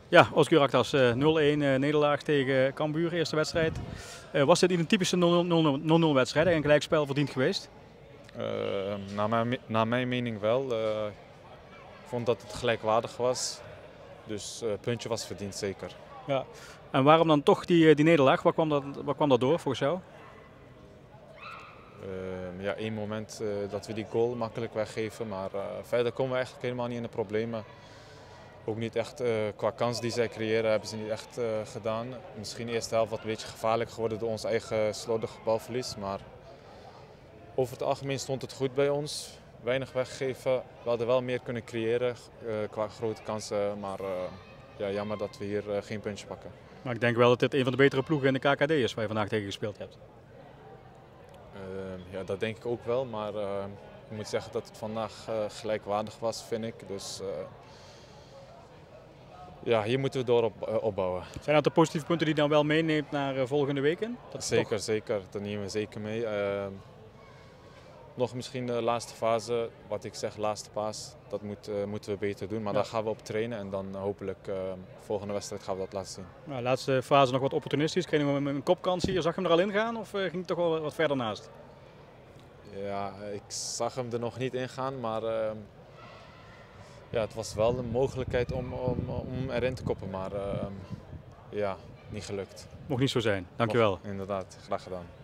Ja, Oscar Aktas, 0-1 nederlaag tegen Cambuur, eerste wedstrijd. Was dit een typische 0-0 wedstrijd en een gelijkspel verdiend geweest? Naar mijn mening wel. Ik vond dat het gelijkwaardig was. Dus puntje was verdiend, zeker. Ja. En waarom dan toch die nederlaag? Waar kwam dat door volgens jou? Ja, één moment dat we die goal makkelijk weggeven. Maar verder komen we eigenlijk helemaal niet in de problemen. Ook niet echt qua kans die zij creëren hebben ze niet echt gedaan. Misschien de eerste helft wat een beetje gevaarlijk geworden door ons eigen slordig balverlies. Maar over het algemeen stond het goed bij ons. Weinig weggegeven. We hadden wel meer kunnen creëren qua grote kansen. Maar ja, jammer dat we hier geen puntje pakken. Maar ik denk wel dat dit een van de betere ploegen in de KKD is waar je vandaag tegen gespeeld hebt. Ja, dat denk ik ook wel. Maar ik moet zeggen dat het vandaag gelijkwaardig was, vind ik. Dus ja, hier moeten we door opbouwen. Zijn dat de positieve punten die je dan wel meeneemt naar volgende weken? Zeker, zeker. Dat nemen we zeker mee. Nog misschien de laatste fase, wat ik zeg, laatste paas, dat moeten we beter doen. Maar daar gaan we op trainen en dan hopelijk volgende wedstrijd gaan we dat laten zien. Nou, laatste fase nog wat opportunistisch. Kreeg je een kopkans hier, zag je hem er al in gaan of ging het toch wel wat verder naast? Ja, ik zag hem er nog niet in gaan, maar ja, het was wel een mogelijkheid om erin te koppen. Maar ja, niet gelukt. Mocht niet zo zijn. Dankjewel. Inderdaad, graag gedaan.